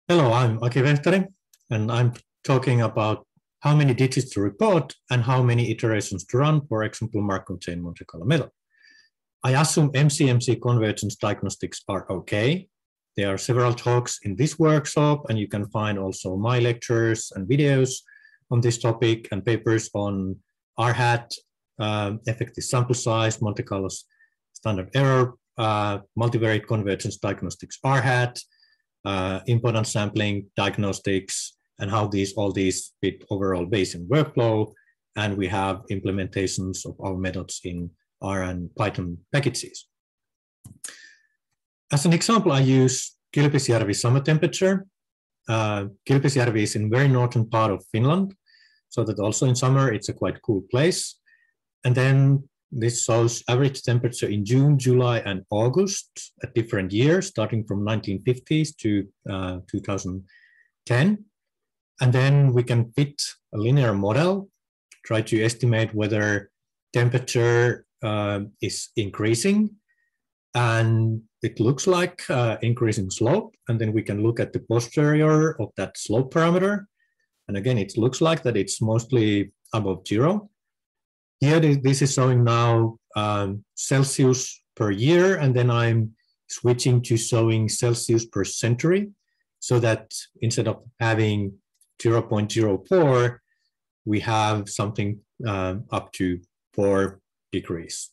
Hello, I'm Aki Vehtari, and I'm talking about how many digits to report and how many iterations to run, for example, Markov chain Monte Carlo method. I assume MCMC convergence diagnostics are okay. There are several talks in this workshop, and you can find also my lectures and videos on this topic and papers on R-hat, effective sample size, Monte Carlo's standard error, multivariate convergence diagnostics R-hat, impedance sampling, diagnostics, and how all these fit overall Bayesian workflow. And we have implementations of our methods in R and Python packages. As an example, I use Kilpisjärvi summer temperature. Kilpisjärvi is in very northern part of Finland, so that also in summer it's a quite cool place. And then this shows average temperature in June, July, and August at different years, starting from 1950s to 2010. And then we can fit a linear model, try to estimate whether temperature is increasing. And it looks like increasing slope. And then we can look at the posterior of that slope parameter. And again, it looks like that it's mostly above zero. Here, this is showing now Celsius per year, and then I'm switching to showing Celsius per century, so that instead of having 0.04, we have something up to 4 degrees.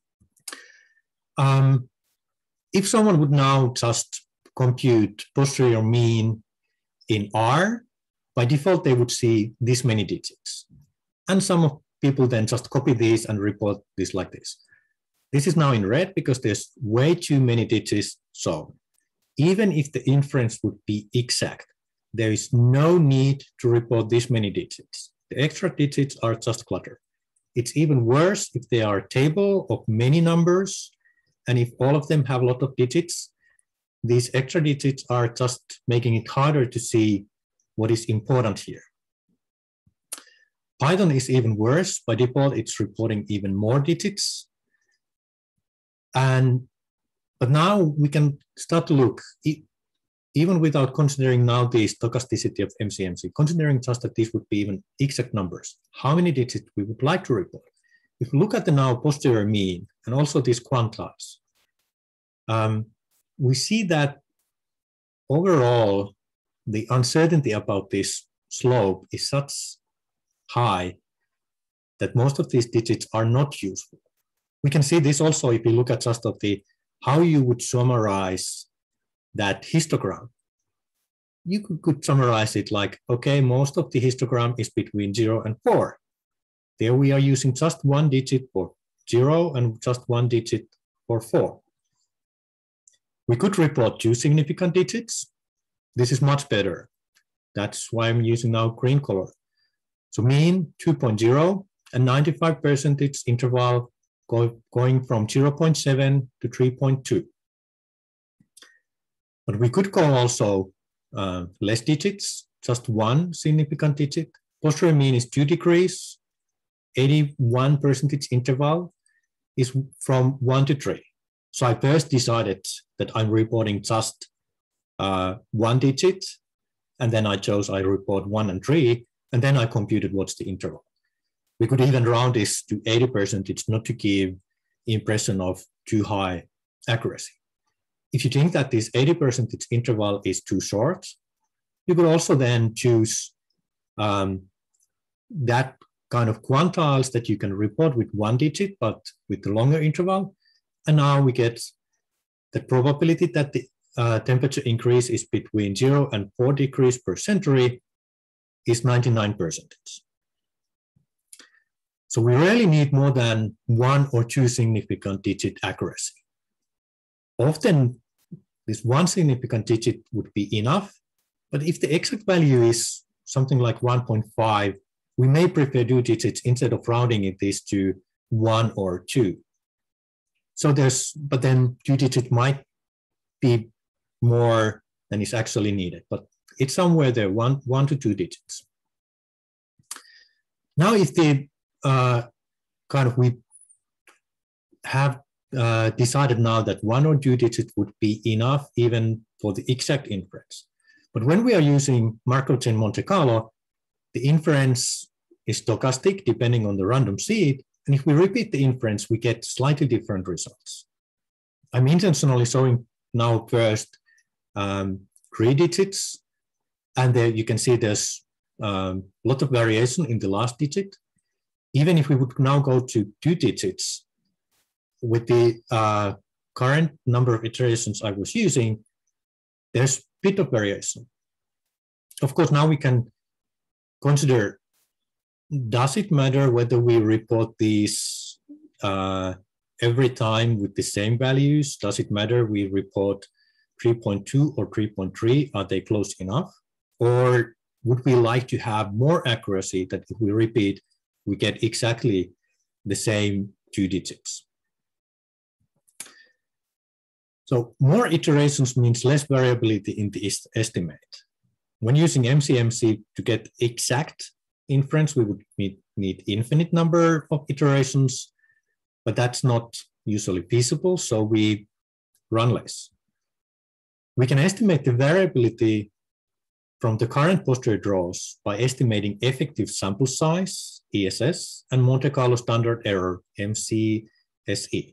If someone would now just compute posterior mean in R, by default, they would see this many digits. And some people then just copy these and report this like this. This is now in red because there's way too many digits. So even if the inference would be exact, there is no need to report this many digits. The extra digits are just clutter. It's even worse if they are a table of many numbers, and if all of them have a lot of digits, these extra digits are just making it harder to see what is important here. Python is even worse. By default, it's reporting even more digits. But now we can start to look, even without considering now the stochasticity of MCMC, considering just that these would be even exact numbers, how many digits we would like to report. If we look at the now posterior mean and also these quantiles, we see that overall, the uncertainty about this slope is such high that most of these digits are not useful. We can see this also if you look at just of the how you would summarize that histogram. You could summarize it like, okay, most of the histogram is between 0 and 4. There we are using just 1 digit for 0 and just 1 digit for 4. We could report 2 significant digits. This is much better. That's why I'm using now green color. So mean 2.0 and 95% interval going from 0.7 to 3.2. But we could go also less digits, just 1 significant digit. Posterior mean is 2 degrees. 81% interval is from 1 to 3. So I first decided that I'm reporting just 1 digit, and then I chose I report 1 and 3, and then I computed what's the interval. We could even round this to 80% not to give impression of too high accuracy. If you think that this 80% interval is too short, you could also then choose that kind of quantiles that you can report with 1 digit, but with the longer interval. And now we get the probability that the temperature increase is between 0 and 4 degrees per century is 99%. So we really need more than 1 or 2 significant digit accuracy. Often this 1 significant digit would be enough, but if the exact value is something like 1.5, we may prefer 2 digits instead of rounding it this to 1 or 2. So but then 2 digits might be more than is actually needed, but it's somewhere there, 1 to 2 digits. Now, if the we have decided now that 1 or 2 digits would be enough even for the exact inference. But when we are using Markov chain Monte Carlo, the inference is stochastic depending on the random seed. And if we repeat the inference, we get slightly different results. I'm intentionally showing now first 3 digits. And there you can see there's a lot of variation in the last digit. Even if we would now go to 2 digits, with the current number of iterations I was using, there's a bit of variation. Of course, now we can consider, does it matter whether we report these every time with the same values? Does it matter we report 3.2 or 3.3? Are they close enough? Or would we like to have more accuracy that if we repeat, we get exactly the same 2 digits? So more iterations means less variability in the estimate. When using MCMC to get exact inference, we would need infinite number of iterations, but that's not usually feasible, so we run less. We can estimate the variability from the current posterior draws by estimating effective sample size, ESS, and Monte Carlo standard error, MCSE.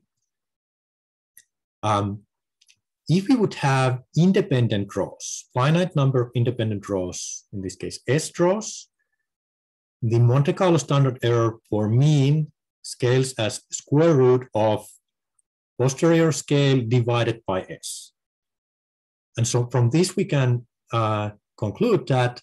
If we would have independent draws, finite number of independent draws, in this case S draws, the Monte Carlo standard error for mean scales as square root of posterior scale divided by S. And so from this we can conclude that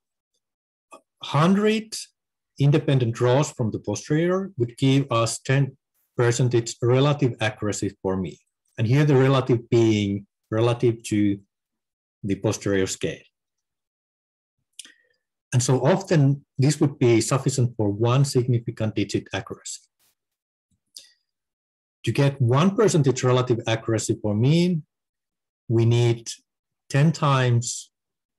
100 independent draws from the posterior would give us 10% relative accuracy for mean. And here the relative being relative to the posterior scale. And so often this would be sufficient for 1 significant digit accuracy. To get 1% relative accuracy for mean, we need 10 times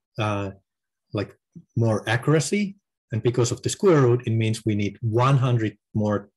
more accuracy. And because of the square root, it means we need 100 more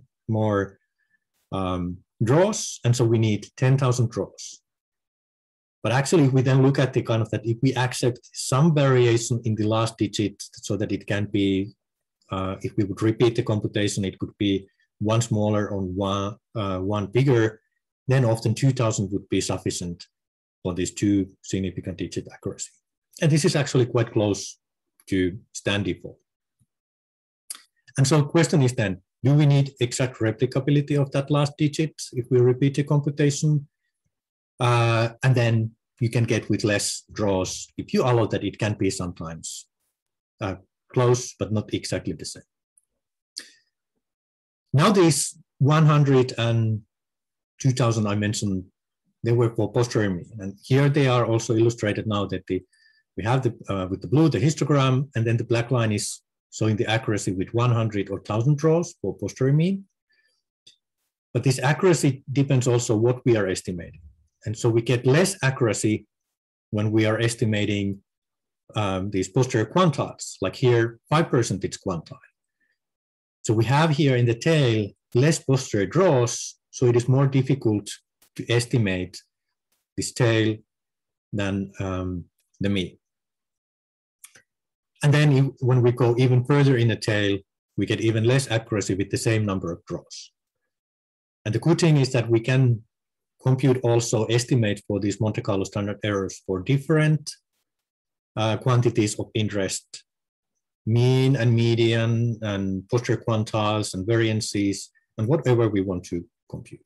draws, and so we need 10,000 draws. But actually, if we then look at the kind of that, if we accept some variation in the last digit so that it can be, if we would repeat the computation, it could be 1 smaller or 1 bigger, then often 2,000 would be sufficient for this 2 significant digit accuracy. And this is actually quite close to stand default. And so the question is then, do we need exact replicability of that last digit if we repeat the computation? And then you can get with less draws if you allow that it can be sometimes close, but not exactly the same. Now these 100 and 2000 I mentioned, they were for posterior mean. And here they are also illustrated now that we have with the blue, the histogram, and then the black line is showing the accuracy with 100 or 1000 draws for posterior mean. But this accuracy depends also what we are estimating. And so we get less accuracy when we are estimating these posterior quantiles, like here, 5% it's quantile. So we have here in the tail less posterior draws, so it is more difficult to estimate this tail than the mean. And then when we go even further in the tail, we get even less accuracy with the same number of draws. And the good thing is that we can compute also estimate for these Monte Carlo standard errors for different quantities of interest, mean and median and posterior quantiles and variances and whatever we want to compute.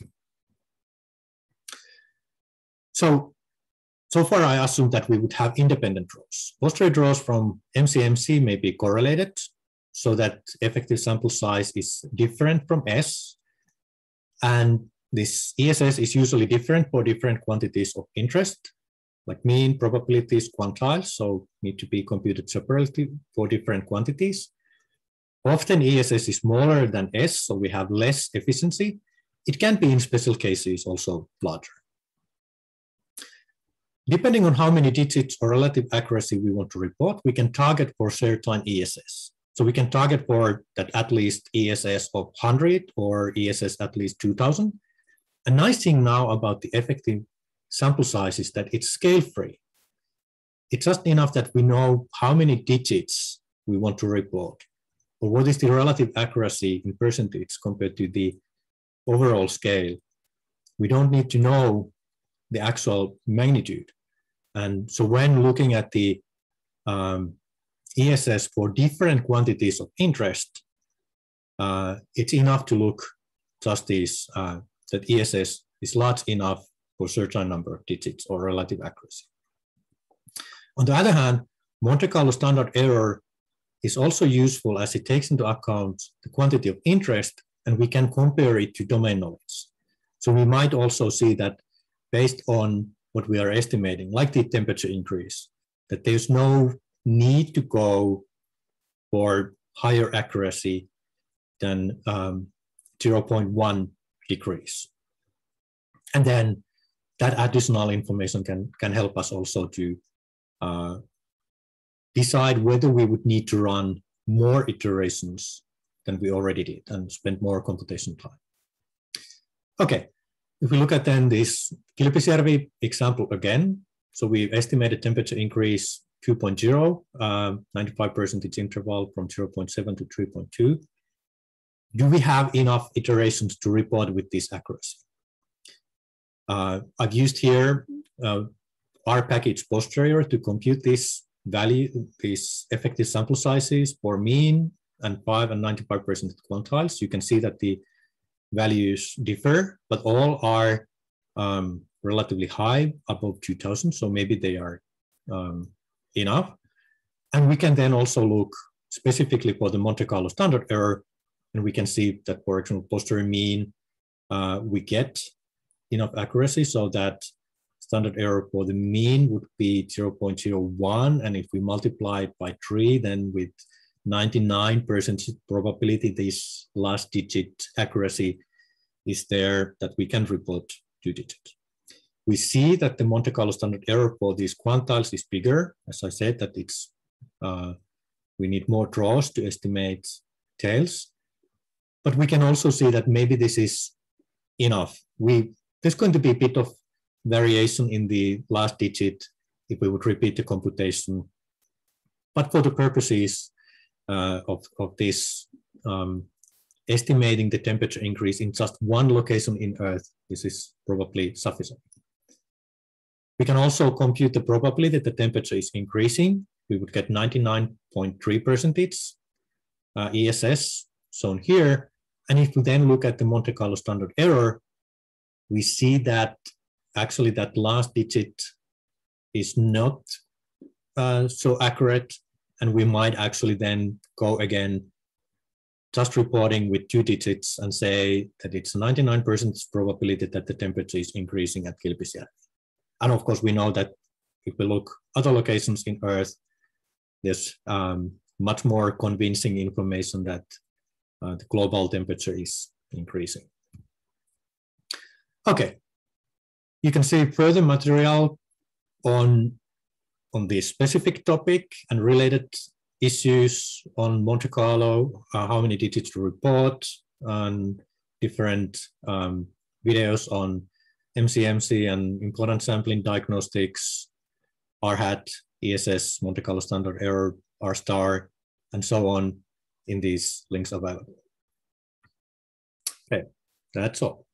So far I assumed that we would have independent draws. Posterior draws from MCMC may be correlated so that effective sample size is different from S. And this ESS is usually different for different quantities of interest, like mean, probabilities, quantiles, so need to be computed separately for different quantities. Often ESS is smaller than S, so we have less efficiency. It can be in special cases also larger. Depending on how many digits or relative accuracy we want to report, we can target for certain ESS. So we can target for that at least ESS of 100 or ESS at least 2000. A nice thing now about the effective sample size is that it's scale-free. it's just enough that we know how many digits we want to report, or what is the relative accuracy in percentage compared to the overall scale. We don't need to know the actual magnitude. And so when looking at the ESS for different quantities of interest, it's enough to look just this, that ESS is large enough for a certain number of digits or relative accuracy. On the other hand, Monte Carlo standard error is also useful as it takes into account the quantity of interest, and we can compare it to domain knowledge. So we might also see that based on what we are estimating, like the temperature increase, that there's no need to go for higher accuracy than 0.1 degrees. And then that additional information can help us also to decide whether we would need to run more iterations than we already did and spend more computation time. Okay, if we look at then this Kilpisjärvi example again, so we estimated temperature increase 2.0, 95% interval from 0.7 to 3.2. Do we have enough iterations to report with this accuracy? I've used here R package posterior to compute this value, these effective sample sizes for mean and 5 and 95% quantiles. You can see that the values differ, but all are relatively high, above 2000. So maybe they are enough. And we can then also look specifically for the Monte Carlo standard error. And we can see that, for example, posterior mean, we get enough accuracy so that standard error for the mean would be 0.01. And if we multiply it by 3, then with 99% probability, this last digit accuracy is there that we can report 2 digits. We see that the Monte Carlo standard error for these quantiles is bigger. As I said, that it's we need more draws to estimate tails. But we can also see that maybe this is enough. There's going to be a bit of variation in the last digit if we would repeat the computation. But for the purposes of this estimating the temperature increase in just one location in Earth, this is probably sufficient. We can also compute the probability that the temperature is increasing. We would get 99.3% ESS shown here. And if we then look at the Monte Carlo standard error, we see that actually that last digit is not so accurate. And we might actually then go again, just reporting with 2 digits and say that it's 99% probability that the temperature is increasing at Kilpisjärvi. And of course, we know that if we look other locations in Earth, there's much more convincing information that the global temperature is increasing. Okay, you can see further material on this specific topic and related issues on Monte Carlo, how many digits to report, and different videos on MCMC and important sampling diagnostics, R-hat, ESS, Monte Carlo standard error, R-star, and so on in these links available. Okay, that's all.